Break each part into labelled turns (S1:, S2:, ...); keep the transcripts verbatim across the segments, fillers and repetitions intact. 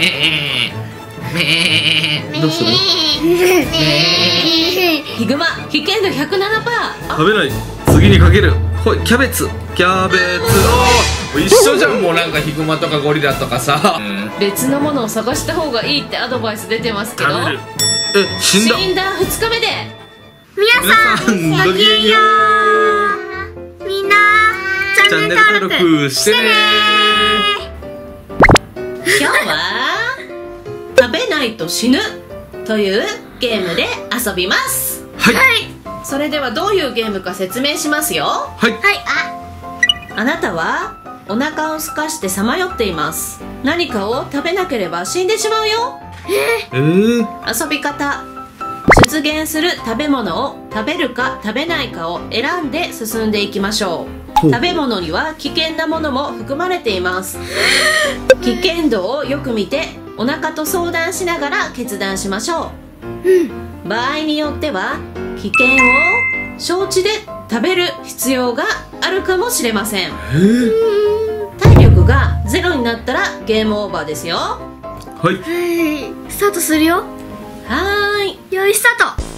S1: どうする？
S2: ヒグマ危険度 ひゃくななパーセント。
S1: 食べない。次にかける。ほい、キャベツキャベツ。おー、一緒じゃん。もうなんかヒグマとかゴリラとかさ、うん、
S2: 別のものを探した方がいいってアドバイス出てますけど、
S1: 食べる。え、死んだ。
S2: 死んだふつかめで
S3: 皆さんごきげんよう。みんなチャンネル登録してね。
S2: 今日は食べないと死ぬというゲームで遊びます。
S1: はい、はい、
S2: それではどういうゲームか説明しますよ。
S1: はい、
S3: はい。
S2: ああなたはお腹を空かしてさまよっています。何かを食べなければ死んでしまうよ。
S1: えー、
S2: 遊び方、出現する食べ物を食べるか食べないかを選んで進んでいきましょう。食べ物には危険なものも含まれています。危険度をよく見てお腹と相談しながら決断しましょう。うん、場合によっては危険を承知で食べる必要があるかもしれません。体力がゼロになったらゲームオーバーですよ。
S1: はい、
S3: はい、スタートするよ。
S2: はーい、
S3: よいスタート。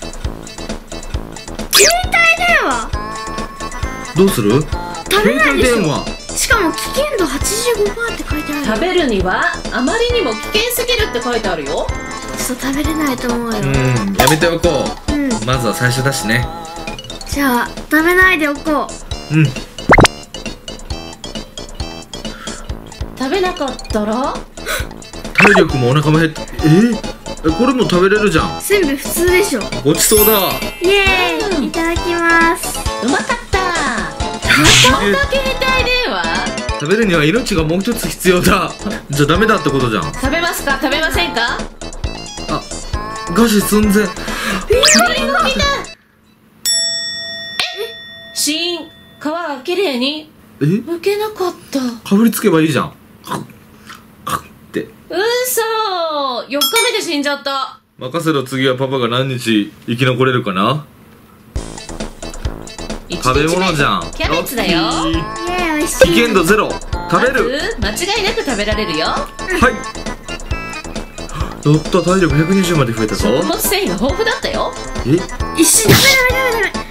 S3: 携帯電話
S1: どうする？
S3: 食べないでしょ。
S1: 携帯電話、
S3: しかも危険度 はちじゅうごパーセント って書いてある。
S2: 食べるにはあまりにも危険すぎるって書いてあるよ。
S3: そう、食べれないと思うよ。
S1: うん、やめておこう。
S3: うん、
S1: まずは最初だしね。
S3: じゃあ食べないでおこ
S1: う。うん。
S2: 食べなかったら
S1: 体力もお腹も減って、えー、これも食べれるじゃん。
S3: 全部普通でしょ。
S1: ごちそうだ。
S3: イエーイ、いただきます。
S2: うまかった。また携帯電話。
S1: 食べるには命がもう一つ必要だ。じゃあダメだってことじゃん。
S2: 食べますか食べませんか？
S1: あ、餓死寸前。
S2: 緑の実だ。え、シーン、皮がきれいに
S1: え、
S2: 剥けなかった。
S1: かぶりつけばいいじゃん。かっって。
S2: うそー、よっかめで死んじゃった。
S1: 任せろ。次はパパが何日生き残れるかな。食べ物じゃん。
S2: キャベツだよ。
S1: ラッキー。
S3: イエーイ、美味しい。
S1: 危険度ゼロ。食べる。
S2: まず間違いなく食べられるよ。
S1: はい。やった、体力ひゃくにじゅうまで増えたぞ。
S2: 食物繊維が豊富だったよ。
S1: え、
S3: 一瞬、ダメダメダメダメ。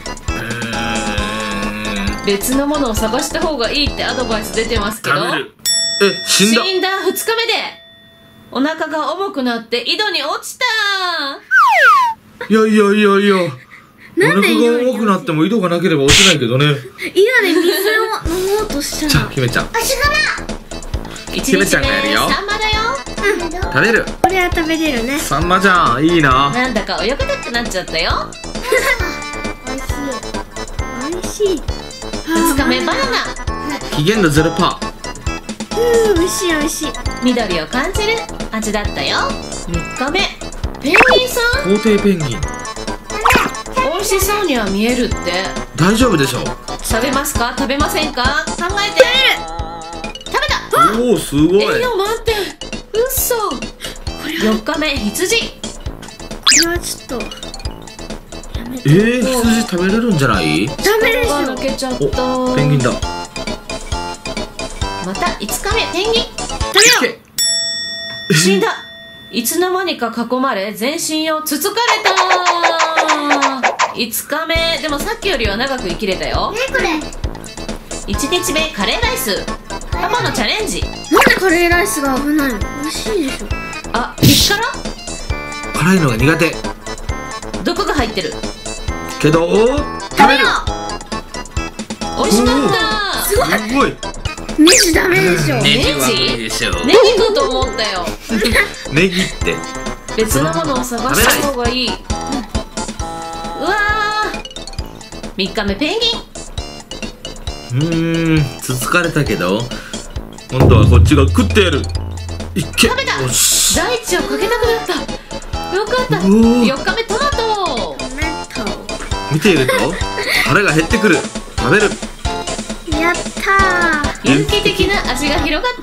S2: 別のものを探した方がいいってアドバイス出てますけど、
S1: 食べる。え、死んだ。
S2: 死んだふつかめでお腹が重くなって井戸に落ちた。
S1: いやいやいやいや、お腹
S3: なんで
S1: が重くなっても井戸がなければ落ちないけどね。
S3: 井戸で水を飲もうとした
S1: じゃあ
S3: ら。
S1: 姫ちゃん、
S3: あ、しが
S2: いち
S1: 姫
S2: にちめ
S1: ちゃんがやるよ。
S2: サンマだよ。
S1: 食べる。
S3: これは食べれるね。
S1: サンマじゃん、いいな。
S2: なんだか泳ぎたくなっちゃったよ。
S3: 美味しい。美味しい。
S2: ふつかめバナナ。
S1: 危険度ゼロパー。
S3: うん、美味しい美味しい。
S2: 緑を感じる味だったよ。みっかめペンギンさん。
S1: 皇帝ペンギン。
S2: 美味しそうには見えるって。
S1: 大丈夫でしょう。
S2: 食べますか食べませんか考えて。食べた。
S1: おお、すごい。
S2: 栄養満点。うっそ。よっかめ羊。
S3: これはちょっとやめて。
S1: えー、羊食べれるんじゃない？
S3: ダメでし
S2: が抜
S3: ょ。
S2: けちゃった。
S1: お、ペンギンだ。
S2: またいつかめペンギン。
S3: 食べよう。
S2: 死んだ。いつの間にか囲まれ全身をつつかれた。いつかめでもさっきよりは長く生きれたよ。
S3: ね、これ。
S2: いちにちめカレーライス。パパのチャレンジ。
S3: なんでカレーライスが危ないの？美味しいでしょ。
S2: あ、激辛？
S1: 辛いのが苦手。
S2: 毒が入ってる。
S1: けど、食べる。
S2: 美味しかった。
S3: すごい。
S1: すごい。
S3: ネジダメでしょ。
S1: ネジは無理でしょう。
S2: ネギかと思ったよ。
S1: ネギって。
S2: 別のものを探した方がいい。うわー。みっかめペンギン。
S1: うーん、つつかれたけど、今度はこっちが食ってやる。いっけ。
S2: 食べた。
S1: よし。
S2: 大地をかけたくなった。よかった。
S1: おー。
S2: よっかめトマト。
S3: トマト。
S1: 見ていると腹が減ってくる。食べる。
S3: やったー。
S2: 有機的な味が広がった。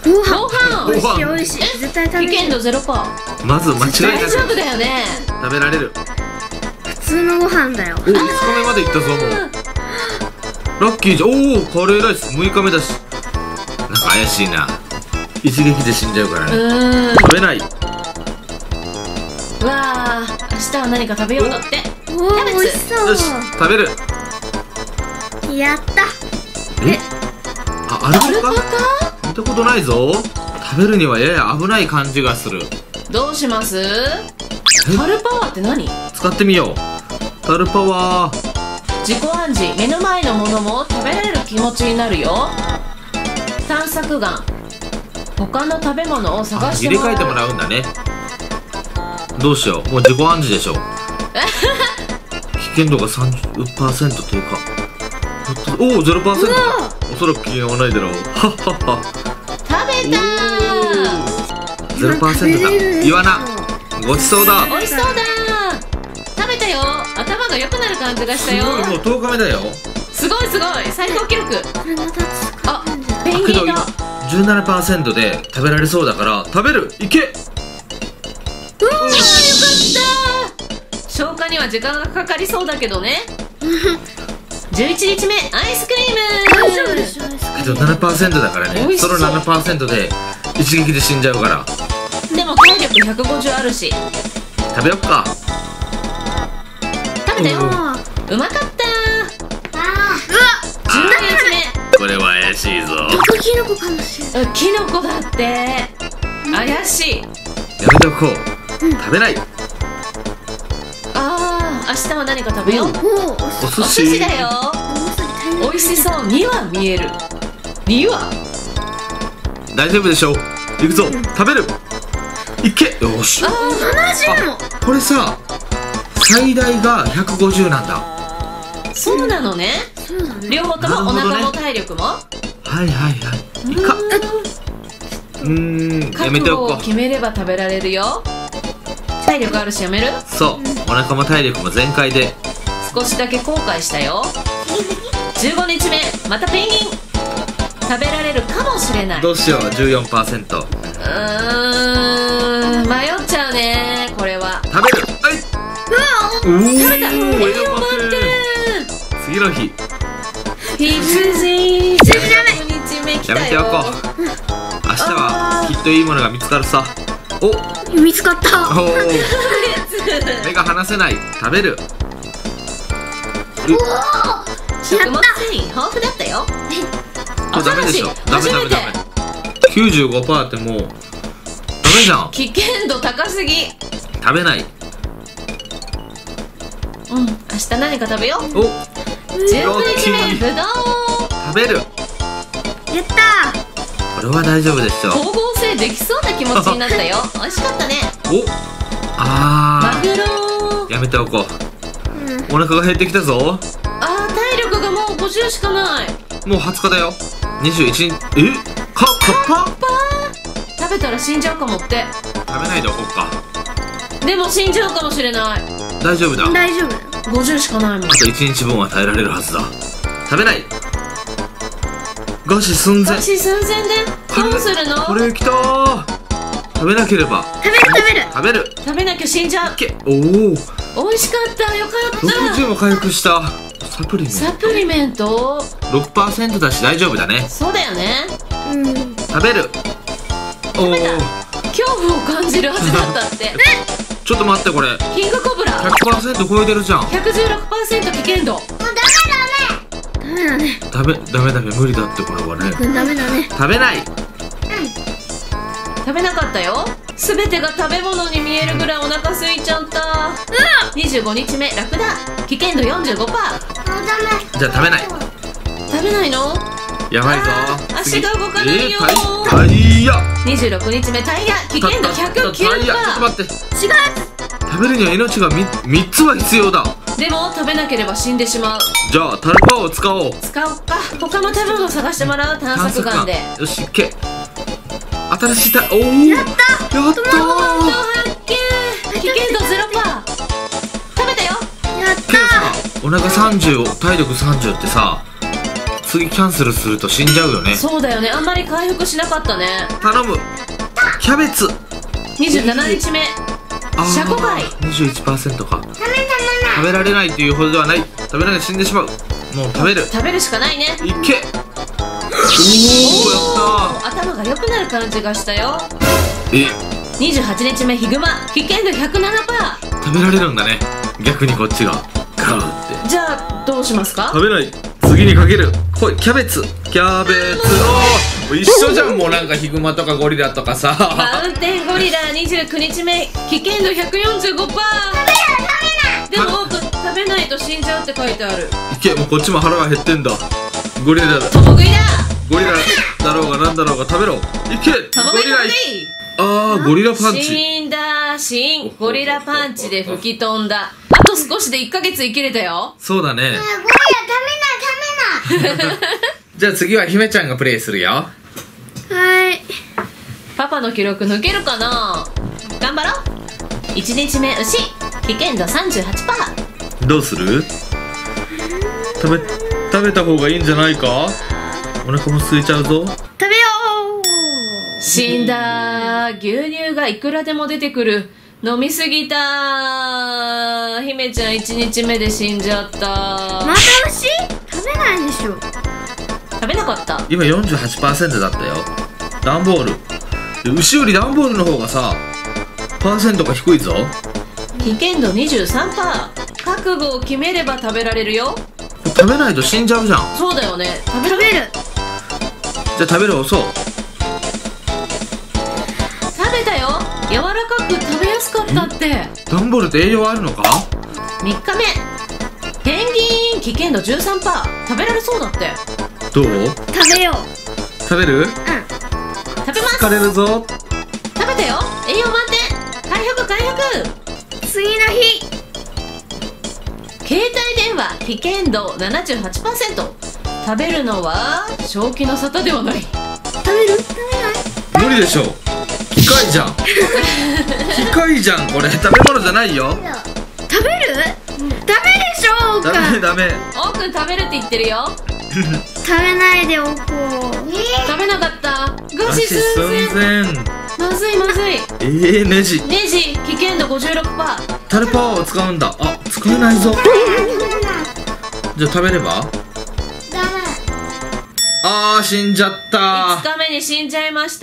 S3: ご
S2: ご飯。
S3: 飯美味しい美味しい。絶対食べれる。
S2: 危険度ゼロパー。
S1: まず間違いな
S2: 大丈夫
S1: く
S2: だよね。
S1: 食べられる。
S3: 普通のご飯だよ。
S1: お、いつかめまでいったぞ。もうラッキーじゃん。おお、カレーライスむいかめだし。なんか怪しいな。 一撃で死んじゃうから
S2: う
S1: ね。
S2: ーん。
S1: 食べない。
S2: うわー、明日は何か食べようだって。
S3: おー、美味しそう。
S1: よし食べる。
S3: やった。
S1: えあアル
S2: アルパ
S1: パカ
S2: カ？
S1: 見たことないぞ。食べるにはやや危ない感じがする。
S2: どうします？タルパワーって何？
S1: 使ってみよう。タルパワー。
S2: 自己暗示、目の前のものも食べられる気持ちになるよ。探索眼、他の食べ物を探してもらう。
S1: 入れ替えてもらうんだね。どうしよう。もう自己暗示でしょ。危険度が さんじゅっパーセント 低下。おお ゼロパーセント だ。おそらく危険はないだろう。はっはっは。
S2: 食べたー。
S1: ゼロパーセント だ。イワナごちそうだ。
S2: 美味しそうだー。食べたよ。頭が良くなる感じがしたよ。
S1: すごい、もうとおかめだよ。
S2: すごいすごい、最高記録。
S3: これまた使
S2: あ
S3: うんじゃ、
S2: ペン
S1: けど今
S2: ギンだ。
S1: じゅうななパーセント で食べられそうだから食べる。いけ。
S2: うわー、よかったー。消化には時間がかかりそうだけどね。じゅういちにちめ、アイスクリーム。
S3: 大丈夫でしょ。
S1: けど ななパーセント だからね。
S2: 美味しそ
S1: そうの ななパーセント で一撃で死んじゃうから
S2: でも体力ひゃくごじゅうあるし。
S1: 食べよっか。
S2: 食べたよ。
S3: あ
S2: うまかったー。
S3: あ。
S2: じゅうににちめ。
S1: これは怪しいぞ。
S3: 毒キノコかもしれない。
S2: うキノコだって。怪しい。
S1: やめておこう。食べない。
S2: あー、明日は何か食べよう。
S3: おお、お
S1: お
S3: 寿
S1: 寿司
S2: お寿司だよ。
S3: 司。
S2: 美味しそうには見える。には
S1: 大丈夫でしょう。行くぞ。食べる。いけ。よし。
S2: あー、
S3: ななじゅうも。
S1: これさ最大がひゃくごじゅうなんだ。は
S2: そうなのね。
S3: そうだね。
S2: 両方ともお
S1: なるほどね
S2: 腹も体力も。
S1: いはいはい。いか。うーんや
S2: 覚悟を
S1: めておこう。
S2: 決めれば食べられるよ。体力あるしやめる。
S1: そうお腹も体力も全開で。
S2: 少しだけ後悔したよ。じゅうごにちめ、またペンギン。食べられるかもしれない。
S1: どうしよう。 じゅうよんパーセント。
S2: うーん、迷っちゃうねこれは。
S1: 食べる。はい。おお
S2: 食べた。栄養満点。
S1: 次の日
S2: 羊。じゅうろくにちめ来たよ。
S1: やめておこう。明日はきっといいものが見つかるさ。お
S3: 見つかった。
S1: おお目が離せない。食べる。
S2: 食物繊維豊富だったよ。
S1: これダメでしょ。ダメ
S2: 初めて
S1: ダメダメ。きゅうじゅうごパーセント ってもうダメじゃん。
S2: 危険度高すぎ。
S1: 食べない。
S2: うん、明日何か食べよう。
S1: お
S2: じゅうくにちめ、ぶどう。
S1: 食べる。
S3: やった
S1: これは大丈夫でしょう。
S2: 光合成できそうな気持ちになったよ。美味しかったね。
S1: おあ
S2: マグロ。
S1: ーやめておこう。
S3: ー。うん。
S1: お腹が減ってきたぞ。
S2: あー、体力がもうごじゅうしかない。
S1: もうはつかだよ。にじゅういちにち。えかカッパ。
S2: パー。食べたら死んじゃうかもって。
S1: 食べないでおこうか。
S2: でも死んじゃうかもしれない。
S1: 大丈夫だ。あ
S3: 大丈夫だよ。
S2: ごじゅうしかないもん。
S1: といちにちぶんは耐えられるはずだ。食べない。餓死寸前。
S2: 私寸前でどうするの？
S1: これきたー。食べなければ。
S3: 食べる食べる。
S1: 食べる。
S2: 食べなきゃ死んじゃう。
S1: けおお
S2: 美味しかった。よかっ
S1: ろくじゅう
S2: た。
S1: も回復した。サプリメン
S2: サプリメント。
S1: ト ろくパーセント だし大丈夫だね。
S2: そうだよね。
S3: うん。
S1: 食べる。おお
S2: 恐怖を感じる味だったって。
S1: ちょっと待って、これ
S2: キングコブラ。
S1: ひゃくパーセント 超えてるじゃん。
S2: ひゃくじゅうろくパーセント 危険度。
S3: ダメだね。
S1: ダメダメダメ無理だって。これはね
S3: うん、ダメだね。
S1: 食べない。
S2: 食べなかったよ。すべてが食べ物に見えるぐらいお腹空いちゃった。にじゅうごにちめ、ラクダ。危険度 よんじゅうごパーセント。
S3: あ、ダメ。
S1: じゃあ食べない。
S2: 食べないの？
S1: やばいぞ
S2: あー足が動かないよ
S1: えー、タイタイヤ。
S2: にじゅうろくにちめ、タイヤ。危険度ひゃくきゅう
S1: タイヤ。ちょっと
S2: パー
S1: 待って。
S3: 違う。
S1: 食べるには命が みみっつは必要だ。
S2: でも食べなければ死んでしまう。
S1: じゃあタルパワーを使おう。
S2: 使おうか。他の食べ物を探してもらう。探索眼で。
S1: よし、いけ。新しいタおおやったやったー。
S2: 発見。危険度ゼロパーセント。食べたよ。
S3: やっ
S1: けどさ、お腹さんじゅう、体力さんじゅうってさ、次キャンセルすると死んじゃうよね。
S2: そうだよね。あんまり回復しなかったね。
S1: 頼む。キャベツ。
S2: にじゅうななにちめ。
S1: あー
S2: シャコ貝。
S1: にじゅういちパーセント か。
S3: た。ダメダメ
S1: 食べられないというほどではない。食べられない死んでしまう。もう食べる。
S2: 食べるしかないね。
S1: いけ。おおやったあ
S2: 頭が良くなる感じがしたよ。
S1: え、
S2: にじゅうはちにちめヒグマ、危険度 ひゃくななパーセント。
S1: 食べられるんだね。逆にこっちがガーって
S2: じゃあどうしますか？
S1: 食べない。次にかける。ほい、キャベツキャベツ。おー、一緒じゃん。もうなんかヒグマとかゴリラとかさ。
S2: マウンテンゴリラにじゅうくにちめ、危険度 ひゃくよんじゅうごパーセント。でも多く食べないと死んじゃうって書いてある。
S1: いけ、もうこっちも腹が減ってんだ。ゴリラだ、
S2: 共食いだ。
S1: ゴリラだろうがなんだろうが食べろ。いけ、
S2: 共食い
S1: ゴリラ。あー、ゴリラパンチ。
S2: 死んだ。死ん。ゴリラパンチで吹き飛んだ。あと少しでいっかげつ生きれたよ。
S1: そうだね。
S3: ゴリラ食べない食べない
S1: じゃあ次は姫ちゃんがプレイするよ。
S3: はい。
S2: パパの記録抜けるかな。頑張ろう。いちにちめ牛、危険度 さんじゅうはちパーセント。
S1: どうする？食べ食べた方がいいんじゃないか？お腹も空いちゃうぞ。
S3: 食べよう。
S2: 死んだ。牛乳がいくらでも出てくる。飲みすぎた。姫ちゃんいちにちめで死んじゃった。
S3: また牛？食べないでしょ。
S2: 食べなかった。
S1: 今 よんじゅうはちパーセント だったよ。段ボール。牛より段ボールの方がさ、パーセントが低いぞ。
S2: 危険度 にじゅうさんパーセント。覚悟を決めれば食べられるよ。
S1: 食べないと死んじゃうじゃん。
S2: そうだよね。食べ
S3: 食べる。
S1: じゃあ食べる。そう。
S2: 食べたよ。柔らかく食べやすかったって。
S1: 段ボールって栄養あるのか？
S2: みっかめ。ペンギン、危険度 じゅうさんパーセント。食べられそうだって。
S1: どう？
S3: 食べよう。
S1: 食べる？
S3: うん。
S2: 食べます。
S1: 疲れるぞ。
S2: 食べたよ。栄養満点。回復回復。
S3: 次の日。
S2: 携帯電話、危険度 ななじゅうはちパーセント。食べるのは正気の沙汰ではない。
S3: 食べる？食べない。
S1: 無理でしょ。機械じゃん。機械じゃんこれ。食べ物じゃないよ。
S3: 食べる？ダメでしょ。
S1: ダメダメ。
S2: おうくん食べるって言ってるよ。
S3: 食べないでおこう。
S2: 食べなかった。餓死
S1: 寸
S2: 寸前。
S1: 前。
S2: まずいまずい。
S1: えー、ネジ。
S2: ネジ、危険度 ごじゅうろくパーセント。
S1: タルパワーを使うんだ。あ、使えないぞ。じゃあ食べれば？
S3: ダメ。
S1: あー、死んじゃっ
S2: いつ
S1: た。
S2: かめに死んじゃいました。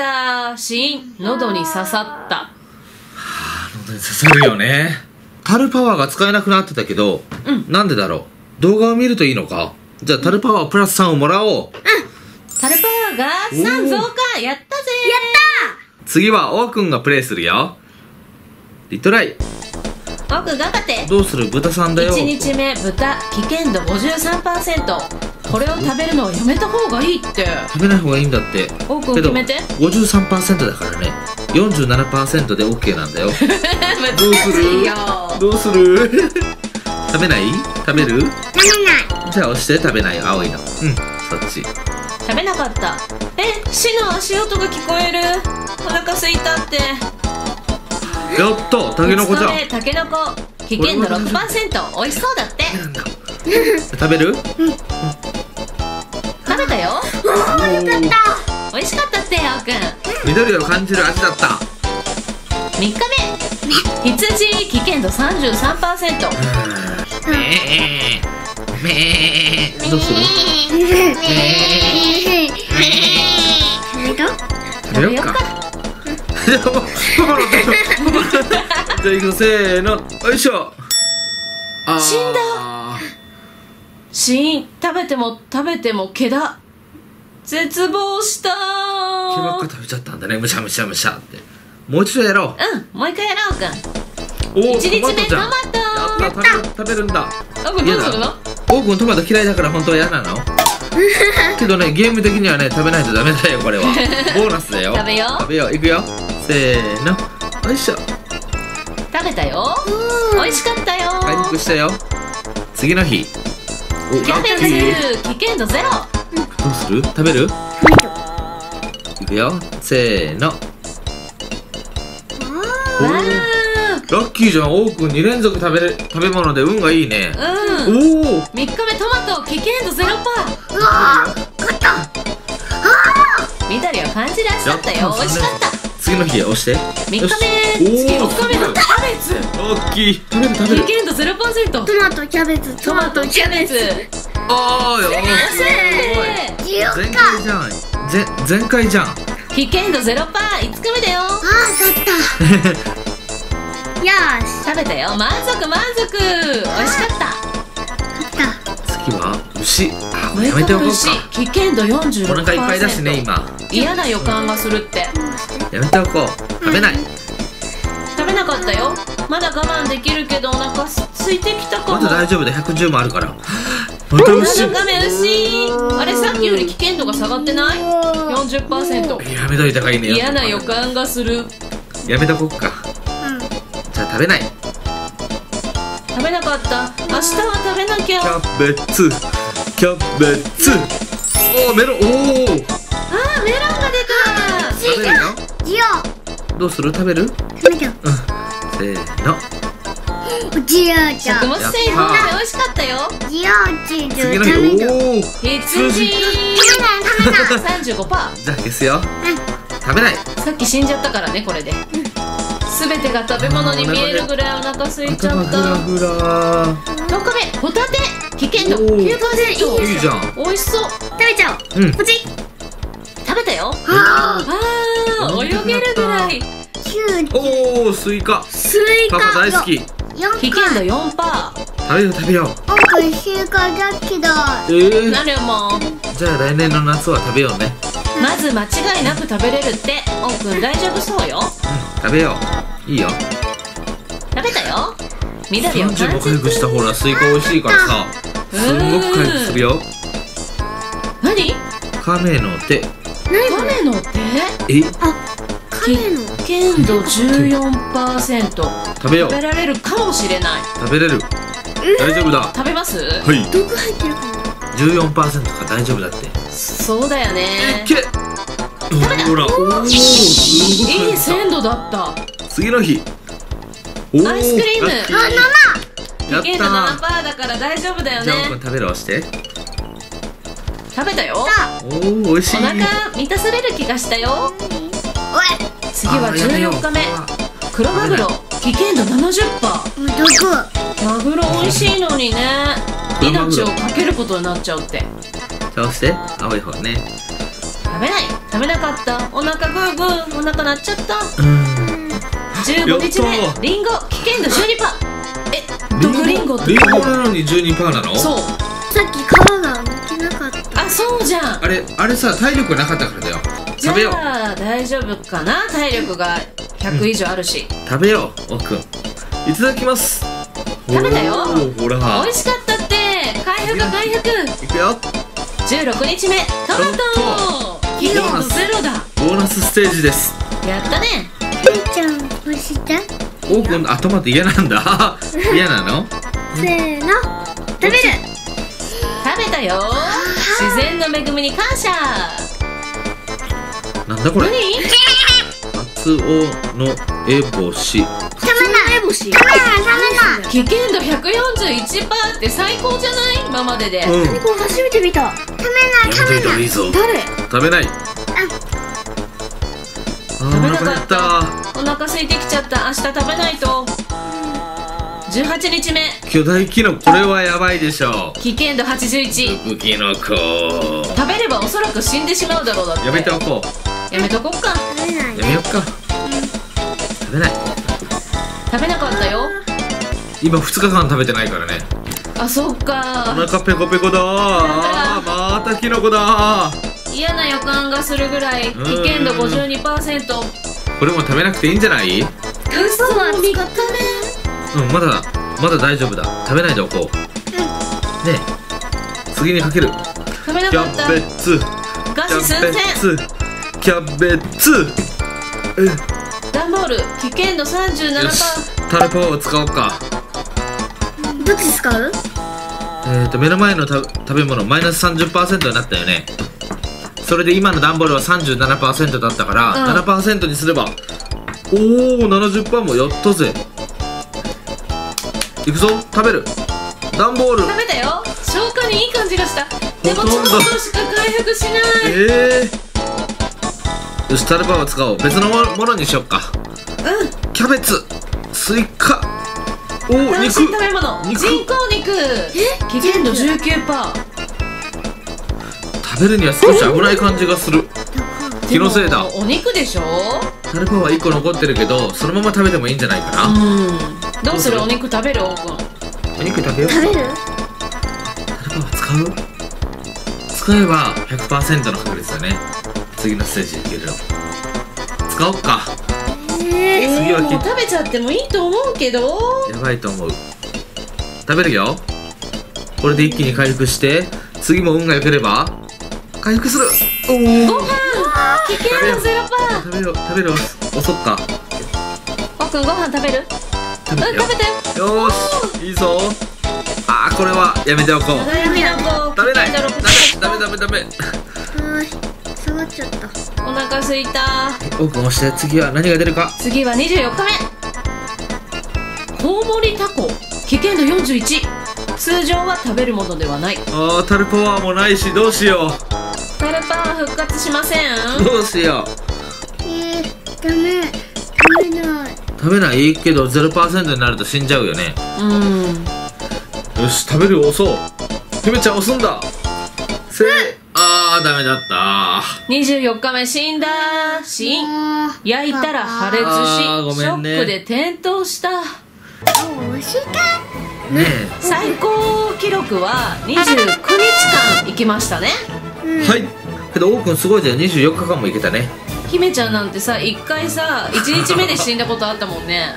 S2: 死ん、喉に刺さった。
S1: 喉に刺さるよね。タルパワーが使えなくなってたけど、
S2: うん
S1: なんでだろう。動画を見るといいのか。じゃあタルパワープラスさんをもらおう。
S2: タルパワーがさん増加。やったぜ。
S1: 次はオーくんがプレイするよ。リトライ。
S2: おうくん頑張って。
S1: どうする？豚さんだよ。
S2: いちにちめ豚、危険度 ごじゅうさんパーセント。これを食べるのはやめた方がいいって。
S1: 食べない方がいいんだって。
S2: おうくん決めて。
S1: ごじゅうさんパーセント だからね。よんじゅうななパーセント で OK なんだよ。どうす
S2: 難しい
S1: る
S2: よ。
S1: どうする食べない？食べる？
S3: 食べない。
S1: じゃあ押して。食べない。青いの。うん、そっち。
S2: 食べなかった。え、死の足音が聞こえる。お腹すいたって。
S1: やった。タケノコじゃん。
S2: タケノコ、危険度 ろくパーセント。美味しそうだって。
S1: 食べる？
S2: 食べたよ。美味しかったって、あおくん。
S1: 緑を感じる味だった。
S2: みっかめ。羊、危険度 さんじゅうさんパーセント。
S1: めーめーどうする？食べようか。じゃあパパの手じゃあいくぞ。せーの。よいしょ。あー
S2: 死んだ。死ん、食べても食べても毛だ。絶望した
S1: 毛ばっか食べちゃったんだね。むしゃむしゃむしゃって。もう一度やろ
S2: うん、もう一回やろうくん。
S1: う。おー、
S2: 一日目
S1: じゃん。
S2: トマト。
S1: やった。食べ食べるんだ。
S2: あくんどうするの？
S1: おーくんトマト嫌いだから本当は嫌なの？けどね、ゲーム的にはね、食べないとダメだよこれは。ボーナスだよ。
S2: 食べよう。
S1: 食べよう。いくよ。せーの。よいしょ。
S2: 食べたよ。美味しかったよ。
S1: 回復したよ。次の日。お、
S2: キャベ
S1: ラッキー。
S2: ツ、危険度ゼロ。
S1: どうする？食べる？いくよ。せーの。
S2: わ
S1: おー
S2: ー。
S1: ラッキーじゃん。オーくんに連続食べれ食べ物で運がいいね。
S2: うん。
S1: おお。
S2: みっかめトマト、危険度ゼロパー。
S3: うわー、勝った。
S2: 緑を感じらしかったよ。美味しかった。
S1: 次の日押して。
S2: みっかめ、
S1: よし
S2: 次よっかめのキャベツ。
S1: ラッキー。食べる食べる。
S2: 危険度ゼロパーセント。
S3: トマト、キャベツ、
S2: トマト、キャベツ。
S1: ああ、よーし。
S2: せー
S3: 十
S1: 全
S3: か。
S1: 開じゃん。 ぜ全開じゃん。
S2: 危険度ゼロパーセント、いつかめだよ。
S3: あー、取った。よーし、
S2: 食べたよ。満足満足。美味しかった。
S3: 取った。
S1: 次は牛。あ、これや
S2: 上
S1: めておこう
S2: 牛、
S1: か。
S2: 危険度よんじゅうろくパーセント。
S1: お腹いっぱいだしね今。
S2: 嫌な予感がするって。
S1: やめておこう。食べない。
S2: 食べなかったよ。まだ我慢できるけどお腹す空いてきたかも。
S1: まだ大丈夫でひゃくじゅうもあるから。また牛。
S2: ななかめ牛。あれ、さっきより危険度が下がってない？ よんじゅっパーセント。
S1: やめといた方がいいね。
S2: 嫌な予感がする。
S1: やめとこっか。じゃあ食べない。
S2: 食べなかった。明日は食べなきゃ。
S1: キャベツ、キャベツ。おお、メロン。おお。
S2: あー、メロンが出た。
S1: 食べるよ。
S3: ジオ、
S1: どうする？食べる？
S3: 食べた。
S1: せーの。
S3: ジオちゃん。
S2: 食物繊維豊富で美味しかったよ。
S3: ジオチーズ
S1: 次の
S3: 食べた。
S1: 日。おお。
S2: 羊。
S3: 食べた食べた。
S2: さんじゅうごパーセント。
S1: じゃあ消すよ。食べない。
S2: さっき死んじゃったからね、これで。すべてが食べ物に見えるぐらいお腹空いちゃ
S1: 頭
S2: った。
S1: グラグラ。
S2: とおかめ、ホタテ。危険度
S1: おー
S2: きゅうパーセント。
S1: いいじゃん。
S2: 美味しそう。
S3: 食べちゃおう。
S1: うん。
S3: こっち。
S2: 食べたよ。
S3: あ
S2: あー、泳げるぐらい。
S3: ー、キュー、
S1: おお、スイカ。
S3: スイカ。
S1: パパ大好き。
S3: 四
S2: 危険度よんパーセン
S1: 食べよう食べよう。
S3: 僕スイカだけど。
S1: え
S2: ト。
S1: え。
S2: なるもん。
S1: じゃあ来年の夏は食べようね。
S2: まず間違いなく食べれるって。おうくん大丈夫そうよ。
S1: 食べよう。いいよ。
S2: 食べたよ。緑を
S1: さんじゅうご
S2: 感じ
S1: 回復したほらスイカ美味しいからさ。すんごく回復するよ。
S2: 何？
S1: 亀の手。
S2: 亀の手？
S1: え？
S3: 亀の。
S2: 危険度じゅうよんパーセント。
S1: 食べよう
S2: 食べ。られるかもしれない。
S1: 食べれる。大丈夫だ。
S2: 食べます？
S1: はい。
S3: 毒入ってるかも。
S1: じゅうよんパーセントか大丈夫だって。
S2: そうだよね。
S1: け。ほら。おお。すごく
S2: いい
S1: 回復
S2: 鮮度だった。
S1: した。次の日。おー
S2: アイスクリーム
S1: ラッキー
S3: あ、
S1: やっ
S2: 危険度なな
S1: た
S2: パーセントだから大丈夫だよ
S1: ー。じゃあ奥
S2: ね。
S1: 君食べる押して。
S2: 食べたよ。
S1: おお、美味しい。
S2: お腹満たされる気がしたよ。
S3: 生。おい。
S2: 次はじゅうよっかめ。黒マグロ。危険度 ななじゅっパーセント。
S3: 毒。
S2: マグロ美味しいのにね。
S1: 黒マグロ
S2: 命をかけることになっちゃうって。
S1: じゃあ押して。青い方ね。
S2: 食べない。食べなかった。お腹グーグー。お腹鳴っちゃった。
S1: うん。
S2: じゅうごにちめ
S1: やった。
S2: リンゴ。危険度 じゅうにパーセント。え、毒リンゴって
S1: リンゴなのに じゅうにパーセント なの？
S2: そう。
S3: さっき皮が抜けなかった。
S2: あ、そうじゃん。
S1: あれ、あれさ、体力なかったからだよ。
S2: じ
S1: 食べよう。
S2: ゃあ大丈夫かな。体力がひゃく以上あるし。
S1: 食べよう、奥君。いただきます。
S2: 食べたよ。
S1: おーほら。
S2: 美味しかったって。回復回復。
S1: いくよ。
S2: じゅうろくにちめトマト。危険度ゼロだ。
S1: ボーナスステージです。
S2: やったね。
S3: ケイちゃん、押して。
S1: おー、今度、あ、トマト嫌なんだ。嫌なの？
S3: せーの。食べる。
S2: 食べたよ。自然の恵みに感謝。
S1: なんだこれ？
S2: 何？
S1: カツオのエボシ。
S3: 食べない。
S2: 梅干し。
S3: 食べない、食べない。
S2: 危険度 ひゃくよんじゅういちパーセント って最高じゃない？今までで。
S1: うん。
S3: これ初めて見た。食べない、
S1: やめといた方がいいぞ。
S2: 誰？
S1: 食べない。あー、
S2: 食べ
S1: お腹減
S2: なかっ。
S1: ったた。
S2: お腹空いてきちゃった。明日食べないと。じゅうはちにちめ
S1: 巨大キノコ、これはやばいでしょう。
S2: 危険度はちじゅういち。
S1: ブキノコ。
S2: 食べればおそらく死んでしまうだろうだって。
S1: やめておこ
S2: やめとこっか。
S3: 食べない
S1: う。やめよっか。食べない。
S2: 食べなかったよ。
S1: 今ふつかかん食べてないからね。
S2: あ、そっ
S1: お
S2: か。
S1: 腹ペコペコだー。またキノコだー。
S2: 嫌な予感がするぐらい。危険度 ごじゅうにパーセント。
S1: これも食べなくていいんじゃない？
S2: 嘘はみっかめ。
S1: うん、まだまだ大丈夫だ。食べないでおこう。ねえ、次にかける。
S2: 食べな
S1: キ
S2: かった
S1: ャベツ、
S2: 餓
S1: キャ
S2: 死寸前。
S1: ベツ、キャベツ。
S2: 段ボール危険度 さんじゅうななパー
S1: よし
S2: セント。、
S1: タレパワーを使おうか。
S3: どっち使う？
S1: えーと目の前のた食べ物マイナス さんじゅっパーセント になったよね。それで今の段ボールは さんじゅうななパーセント だったから、
S2: うん
S1: ななパーセント にすれば、おお ななじゅっパーセント もやったぜ。いくぞ、食べる。段ボール。
S2: 食べたよ。消化にいい感じがした。でもちょっとしか回復しない。
S1: えー、よし、タレパワー使おう。別のものにしよっか。
S2: うん。
S1: キャベツ、スイカ、おお、肉。
S2: 単身食べ物。
S1: 肉
S2: 人工肉。危険度 じゅうきゅうパーセント。
S1: 食べるには少し危ない感じがする。 気のせいだ。
S2: でもお肉でしょ。
S1: タルパはいっこ残ってるけど、そのまま食べてもいいんじゃないかな。
S2: うんどうする？お肉食べる？おうくん
S1: お肉食べよう。
S3: 食べる？
S1: タルパは使う？使えば ひゃくパーセント の確率だね。次のステージいけるよ。使おっか。
S3: えー、
S1: 次はき
S2: もう食べちゃってもいいと思うけど。
S1: やばいと思う。食べるよ。これで一気に回復して、次も運が良ければ回復する。おお
S2: ご飯危険のゼロパー。
S1: 食べよう食べるよ。おそっか。
S2: おうくんご飯食べる？
S1: 食べてよ。
S2: うん食べて。
S1: よーしいいぞ。あーこれはやめておこう。
S2: 食べない
S1: 食べない。ダメダメダメダメ。
S3: はーい、下がっちゃった。
S2: お腹すいた。
S1: おうくん押して。次は何が出るか。
S2: 次はにじゅうよっかめ。コウモリタコ危険度よんじゅういち。通常は食べるものではない。
S1: あータルパワーもないし、どうしよ
S2: タルパは復活しません。
S1: う。どうしよう。
S3: えー、ダメ、食べない。
S1: 食べないけど ゼロパーセント になると死んじゃうよね。
S2: うん
S1: よし食べるよ。押そう。ひめちゃん押すんだ。せーあーダメだった。
S2: にじゅうよっかめ死んだ。死ん
S3: あー
S2: 焼いたら破裂し、
S1: あーごめんね
S2: ショックで転倒した。
S3: おいしいか。
S1: ね
S2: 最高記録はにじゅうくにちかん生きましたね。
S1: え。はい。けどおうくんすごいじゃん。にじゅうよっかかんもいけたね。
S2: 姫ちゃんなんてさ、いっかいさいちにちめで死んだことあったもんね。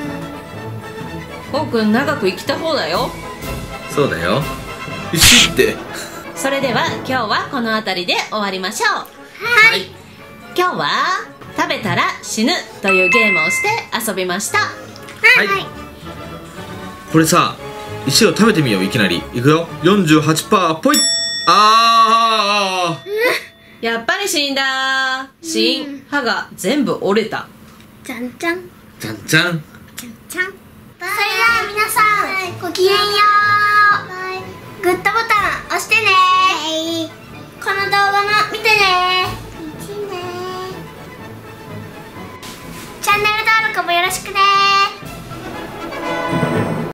S2: おうくん長く生きた方だよ。
S1: そうだよ。石って。
S2: それでは今日はこの辺りで終わりましょう。
S1: はい。
S2: 今日は食べたら死ぬというゲームをして遊びました。
S1: はい。これさ、石を食べてみよう。いきなりいくよ。 よんじゅうはちパーセント ポイッ。あー
S2: やっぱり死んだ。死ん歯が全部折れた。
S3: じゃんじゃん。
S1: じゃんじゃん。
S3: じゃんじゃん。それでは皆さん、ごきげんよう。グッドボタン押してね。この動画も見てね。チャンネル登録もよろしくね。